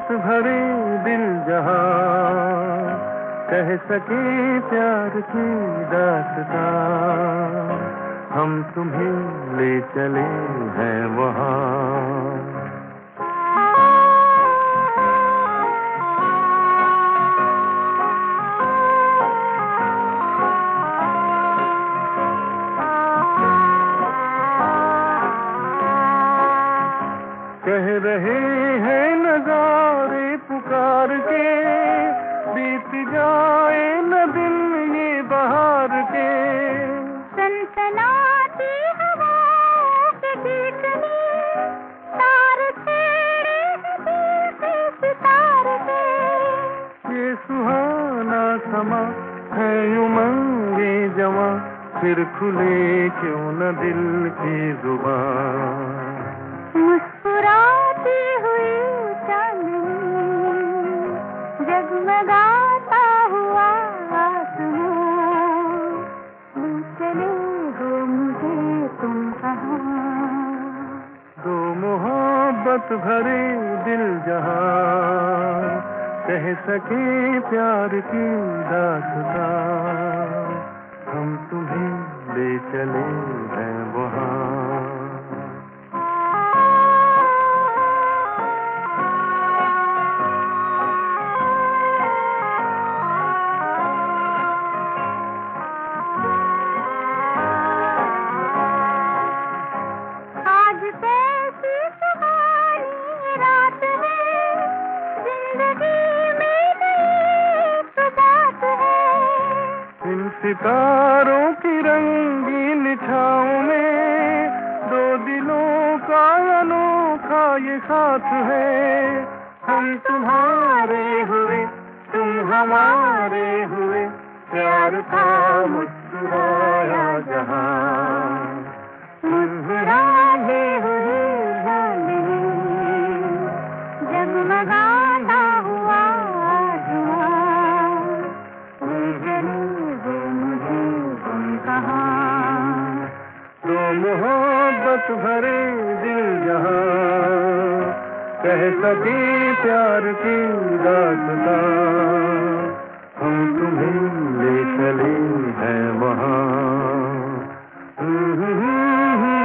मोहब्बत भरे दिल जहां कह सके प्यार की दास्तां, हम तुम्हें ले चले हैं वहां। कह रहे हैं नजारे पुकार के, बीत जाए न दिन ये बहार के। सनसनाती हवाओं के गीत में तार छेड़े हैं दिल से सितार के। ये सुहाना समा है उमंगे जवां, फिर खुले क्यों न दिल की जुबान। मुस्कुराती हुई चांदनी जगमगाता हुआ आसमां, ले चले हो मुझे तुम कहाँ। दो मोहब्बत भरे दिल जहां कह सके प्यार की दास्तां, हम तुम्हें ले चले हैं वहां। सितारों की रंगीन छाँव में दो दिलों का अनोखा ये साथ है। हम तुम्हारे हुए तुम हमारे हुए, प्यार का मुस्कुराया जहां। मुस्कुराते हुए जगमगाता हुआ आसमां, तो मोहब्बत भरे दिल जहां कह सके प्यार की दास्तां, हम तुम्हें ले चले हैं वहां।